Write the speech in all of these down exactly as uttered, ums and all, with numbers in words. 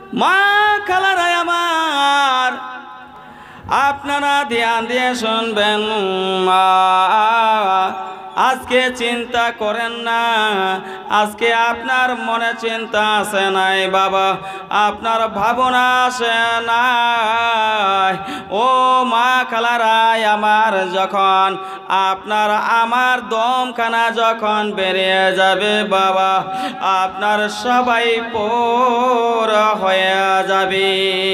মা খালারা আমার, আপনারা ধ্যান দিয়ে শুনবেন। মা আজকে চিন্তা করেন না, আজকে আপনার মনে চিন্তা আছে নাই বাবা, আপনার ভাবনা আছে নাই। ও মা খালারাই আমার, যখন আপনার আমার দমখানা যখন বেরিয়ে যাবে বাবা, আপনার সবাই পর হয়ে যাবে।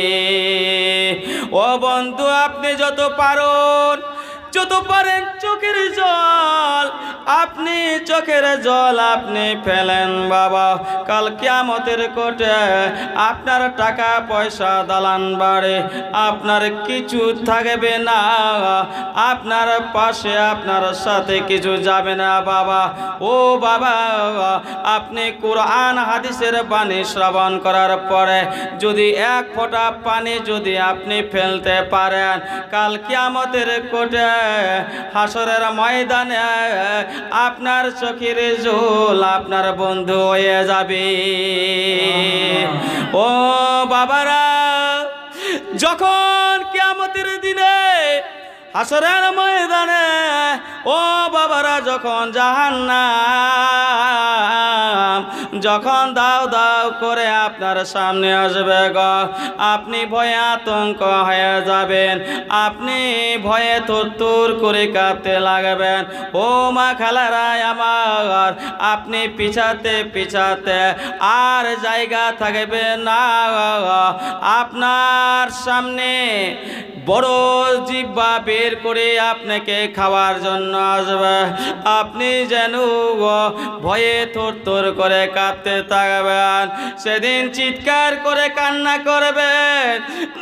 ও বন্ধু, আপনি যত পারেন যত পারেন চোখের জল, আপনি চোখের জল আপনি ফেলেন বাবা। কাল কিয়ামতের কোটে আপনার টাকা পয়সা দালান বাড়ে আপনার কিছু থাকবে না, আপনার পাশে আপনার সাথে কিছু যাবে না বাবা। ও বাবা, আপনি কোরআন হাদিসের বাণী শ্রবণ করার পরে যদি এক ফোঁটা পানি যদি আপনি ফেলতে পারেন, কাল কিয়ামতের কোটে হাসরের ময়দানে আপনার চোখের জল আপনার বন্ধু হয়ে যাবে। ও বাবারা, যখন কিয়ামতের দিনে হাসরের ময়দানে ও বাবারা যখন জাহান্নাম যখন দাও দাও করে আপনার সামনে আসবে গো, আপনি ভয়ে আতঙ্ক হয়ে যাবেন, আপনি ভয়ে থরথর করে কাঁপতে লাগবেন। ও মা খালারাই আমার, আপনি পিছাতে পিছাতে আর জায়গা থাকবে না, আপনার সামনে বড় জিহ্বা বের করে আপনাকে খাওয়ার জন্য আসবে। আপনি যেন ভয়ে থরথর করে কাঁপতে থাকবেন, সেদিন চিৎকার করে কান্না করবেন,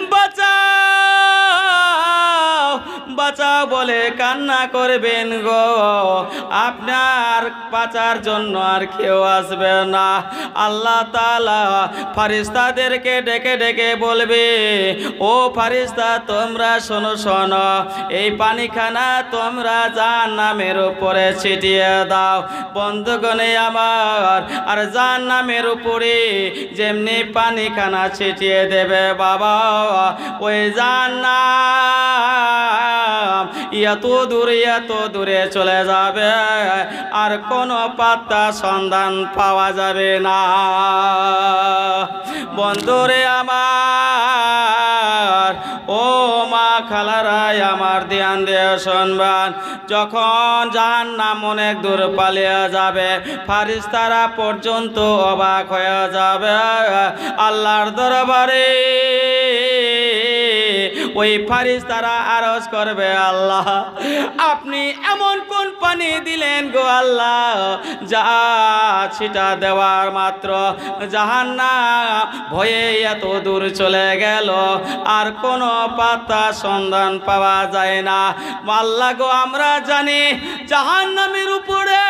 বাঁচাও বাঁচাও বলে কান্না করবেন গো। আপনার বাঁচার জন্য আর কেউ আসবে না। আল্লাহ তাআলা ফারিস্তাদেরকে ডেকে ডেকে বলবে, ও ফারিস্তা তোমরা শোনো শোনো, এই পানিখানা তোমরা জাহান্নামের উপরে ছিটিয়ে দাও। বন্ধুগণে আমার, আর জাহান্নামের উপরে যেমনি পানিখানা ছিটিয়ে দেবে বাবা, ওই জাহান্নাম এত দূরে এত দূরে চলে যাবে, আর কোনো পাত্তা সন্ধান পাওয়া যাবে না। বন্ধুরে আমার, ও মা খালারাই আমার, ধ্যান দিয়ে শুনবেন, যখন জাহান্নাম অনেক দূর পালিয়ে যাবে, ফারিস্তারা পর্যন্ত অবাক হয়ে যাবে আল্লাহর দরবারে। ওই ফারিস্তারা আরজ করবে, আল্লাহ আপনি এমন কোন পানি দিলেন গো আল্লাহ, যা ছিটা দেওয়ার মাত্র জাহান্নাম ভয়ে এত দূর চলে গেল, আর কোনো পাতা সন্ধান পাওয়া যায় না। আল্লাহ গো, আমরা জানি জাহান্নামের উপরে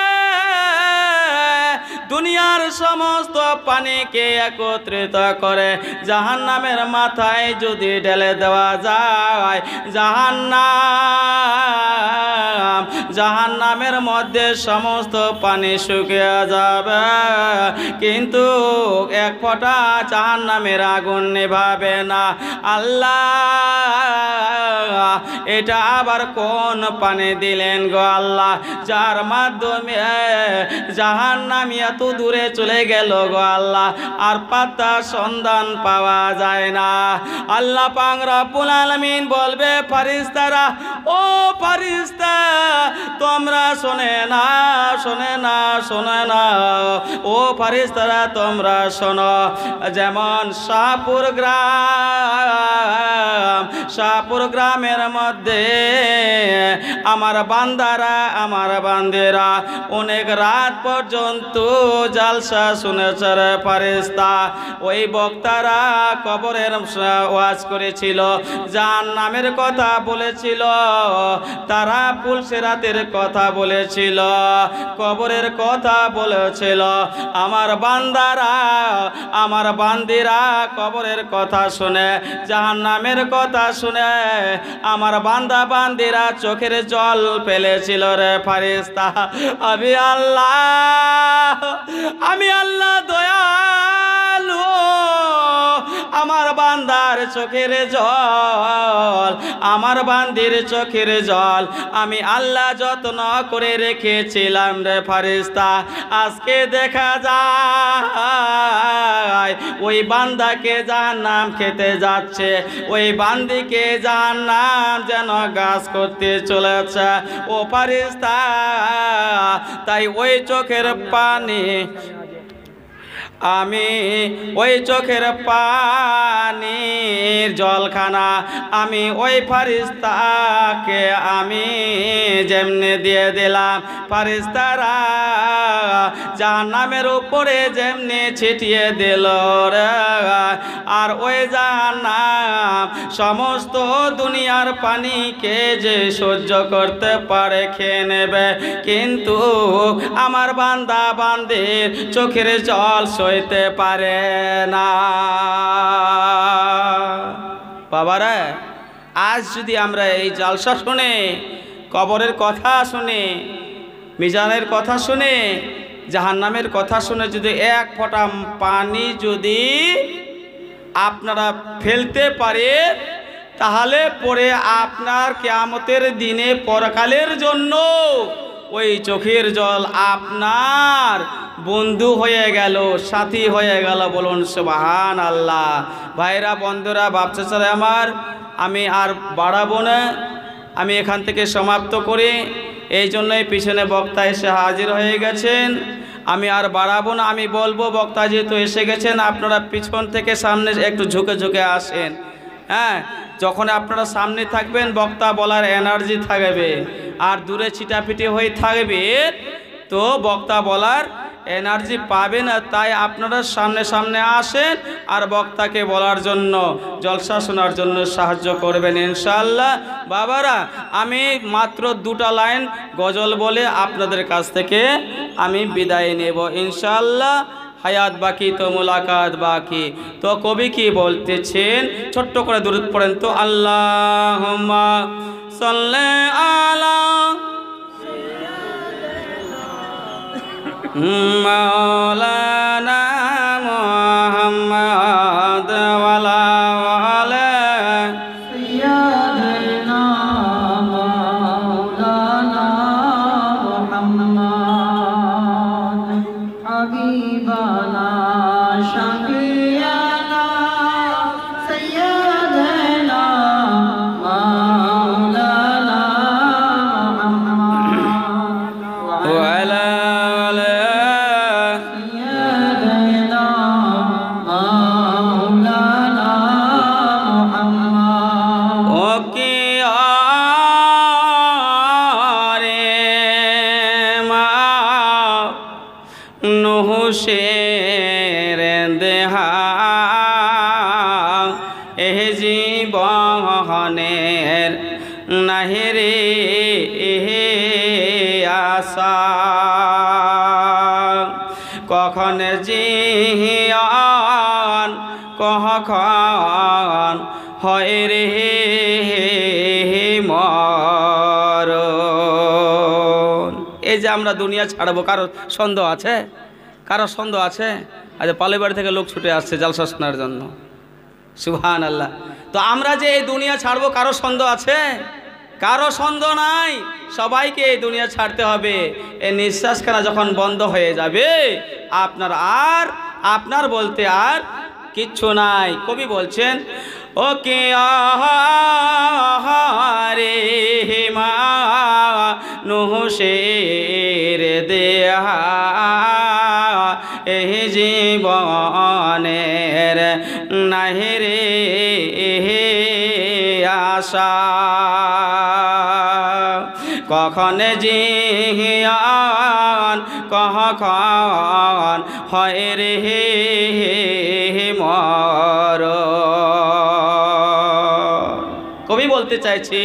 দুনিয়ার সমস্ত পানিকে একত্রিত করে জাহান্নামের মাথায় যদি ঢেলে দেওয়া যায়, জাহান্নাম জাহান্নামের মধ্যে সমস্ত পানি শুকিয়ে যাবে, কিন্তু এক ফোঁটা জাহান্নামের আগুন নেভাবে না। আল্লাহ এটা আবার কোন পানি দিলেন গো আল্লাহ, যার মাধ্যমে জাহান্নাম এত দূরে চলে গেল গো আল্লাহ, আর পাতা সন্ধান পাওয়া যায় না। আল্লাহ পাক রব্বুল আলামিন বলবে, ফারিস্তারা, ও ফারিস্তা তোমরা শোনে না শোনে না শোনে না ও ফারিস্তারা তোমরা শোনো, যেমন শাহপুর গ্রাম শাহপুর গ্রামের মধ্যে আমার বান্দারা আমার বান্দেরা অনেক রাত পর্যন্ত জালসা শুনেছে রে ফারিস্তা। ওই বক্তারা কবরের ওয়াজ করেছিল, জাহান্নামের কথা বলেছিল, তারা পুলসিরাতের কথা বলেছিল, কবরের কথা বলেছিল। আমার বান্দারা আমার বান্দিরা কবরের কথা শুনে, জাহান্নামের কথা শুনে আমার বান্দা বান্দিরা চোখের জল ফেলেছিল রে ফারিস্তা। আমি আল্লাহ আমি আল্লাহ দয়ালু, বান্দার চোখের জল, আমার বান্দির চোখের জল আমি আল্লাহ যত্ন করে রেখেছিলাম রে ফারিস্তা। আজকে দেখা যায় ওই বান্দাকে জাহান্নাম খেতে যাচ্ছে, ওই বান্দিকে জাহান্নাম যেন গাছ করতে চলেছে ও ফারিস্তা। তাই ওই চোখের পানি আমি ওই চোখের পানির জলখানা আমি ওই ফারিস্তাকে আমি যেমনি দিয়ে দিলাম, ফারিস্তারা জাহান্নামের উপরে যেমনি ছিটিয়ে দিল রে, আর ওই জাহান্নাম সমস্ত দুনিয়ার পানিকে যে সহ্য করতে পারে খেয়ে নেবে, কিন্তু আমার বান্দা বান্দির চোখের জল সইতে পারে না। বাবারা, আজ যদি আমরা এই জালসা শুনে, কবরের কথা শুনে, মিজানের কথা শুনে, জাহান্নামের কথা শুনে যদি এক ফোঁটা পানি যদি আপনারা ফেলতে পারে, তাহলে পরে আপনার কিয়ামতের দিনে পরকালের জন্য ওই চোখের জল আপনার বন্ধু হয়ে গেল, সাথী হয়ে গেল। বলুন সুবহান আল্লাহ। ভাইরা, বন্ধুরা, বাপ চাচারা আমার, আমি আর বাড়াবো না, আমি এখান থেকে সমাপ্ত করি। এই জন্যই পিছনে বক্তা এসে হাজির হয়ে গেছেন, আমি আর বাড়াবো না। আমি বলবো, বক্তা যেহেতু এসে গেছেন, আপনারা পিছন থেকে সামনে একটু ঝুঁকে ঝুঁকে আসেন। হ্যাঁ, যখন আপনারা সামনে থাকবেন বক্তা বলার এনার্জি থাকবে, আর দূরে ছিটাপিটি হয়ে থাকবে তো বক্তা বলার এনার্জি পাবে না। তাই আপনারা সামনে সামনে আসেন আর বক্তাকে বলার জন্য, জলসা শোনার জন্য সাহায্য করবেন ইনশাআল্লাহ। বাবারা, আমি মাত্র দুটা লাইন গজল বলে আপনাদের কাছ থেকে আমি বিদায় নেব ইনশাআল্লাহ। হায়াত বাকি তো মুলাকাত বাকি। তো কবি কি বলতেছেন, ছোট্ট করে দুরূদ পড়েন তো। আল্লাহুম্মা সাল্লি আলা মাওলানা মুহাম্মদ ওয়ালা আলা সাইয়্যিদিনা মাওলানা মুহাম্মদ হাবিবানা শাফিয়ানা সাইয়্যিদিনা মাওলানা মুহাম্মদ ওয়ালা শের দেহা এহ জীবনের নাহিরে এহে আশা, কখন জিয়ান কখন হয় রে মরণ। এই যে আমরা দুনিয়া ছাড়বো, কারো সন্দেহ আছে? কারো সন্দেহ আছে? আজ পালে বাড়ি থেকে লোক ছুটে আসছে জালসা শোনার জন্য। সুবহান আল্লাহ। তো আমরা যে এই দুনিয়া ছাড়বো, কারো সন্দেহ আছে? কারো সন্দেহ নাই। সবাইকে এই দুনিয়া ছাড়তে হবে। এই নিঃশ্বাসখানা যখন বন্ধ হয়ে যাবে, আপনার আর আপনার বলতে আর কিচ্ছু নাই। কবি বলছেন, ওকে আহারে মা নুশের দেহা এহ জীবনের নাহিরে আশা, কখন জিয়ান কখন হয় রে মরণ। কবি বলতে চাইছে,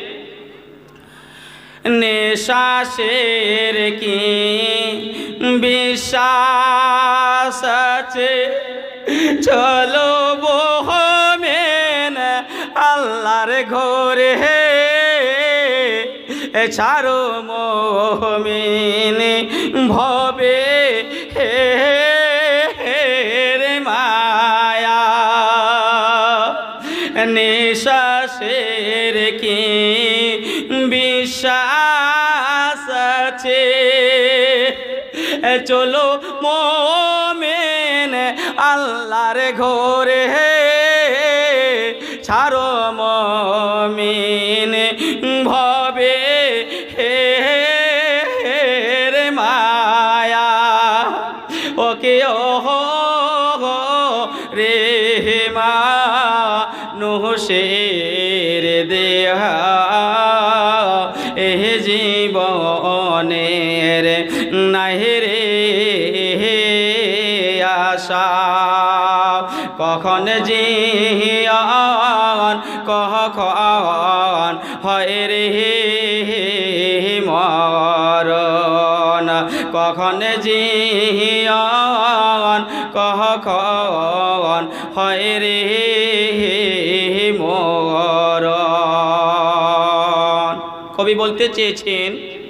নিঃশ্বাসের কি বিশ্বাস আছে, চলো বহমেন আল্লাহর ঘরে, ছাড়ো মোহমিন ভবে রে মায়া। নিঃশ্বাসের কি বিশ্বাস আছে চলো মোমেন আল্লাহর ঘরে ছাড়ো মমিন ভবে হে রে মায়া ওকে ও রে মা নুশের দেহা এ জীবনের নাহি রে আশা কখন জিয়ান কখন হয় রে মরণ কখন জিয়ান কখন হয় রে মরণ কবি বলতে চেয়েছেন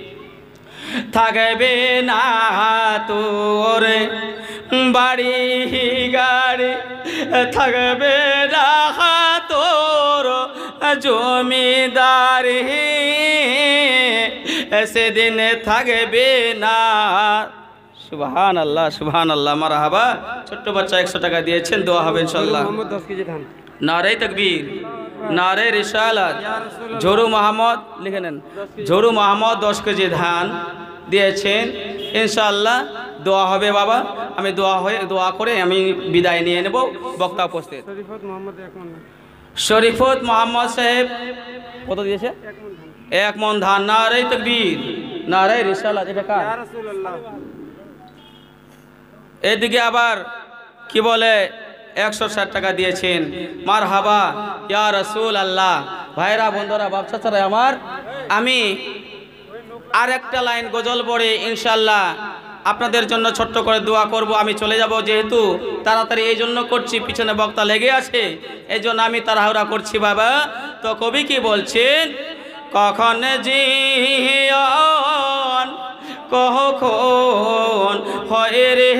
থাকবে না তোর বাড়ি গাড়ি থাকবে না তোর জমিদারি সেদিন থাকবে না সুবহান আল্লাহ সুবহান আল্লাহ মারহাবা ছোট্ট বাচ্চা একশো টাকা দিয়েছেন দোয়া হবে ইনশাআল্লাহ নারে তাকবীর নারে রিসালাত ঝরু মোহাম্মদ লিখে নেন ঝরু মোহাম্মদ দশ কেজি ধান দিয়েছেন ইনশাআল্লাহ দোয়া হবে বাবা আমি দোয়া হয়ে দোয়া করে আমি বিদায় নিয়ে নেব বক্তা উপস্থিত শরীফত মোহাম্মদ সাহেব কত দিয়েছে এক মন ধান নারে তাকবীর নারে রিসালাত এটা কার এদিকে আবার কি বলে একশো ষাট টাকা দিয়েছেন মারহাবা ইয়া রাসূল আল্লাহ ভাইরা বন্ধুরা বাপচাচারা আমার আমি আর একটা লাইন গজল পড়ে ইনশাআল্লাহ আপনাদের জন্য ছোট্ট করে দোয়া করব আমি চলে যাব যেহেতু তাড়াতাড়ি এই জন্য করছি পিছনে বক্তা লেগে আছে এই জন্য আমি তাড়াহুড়া করছি বাবা তো কবি কি বলছেন কখন জিয়ান কখন হয় রে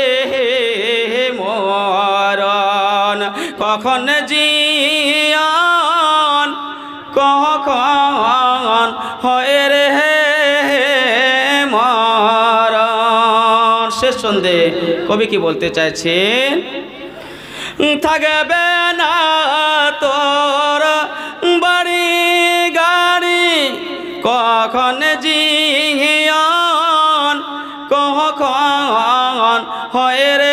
মরণ কখন জিয়ান কখন হয় রে মরণ শেষ সন্ধে কবি কি বলতে চাইছেন থাকবে না তোর বাড়ি গাড়ি কখন জিয়ান কখন হয় রে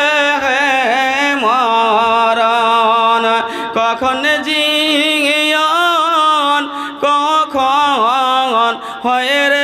মরণ কখন জিয়ান কখন হয় রে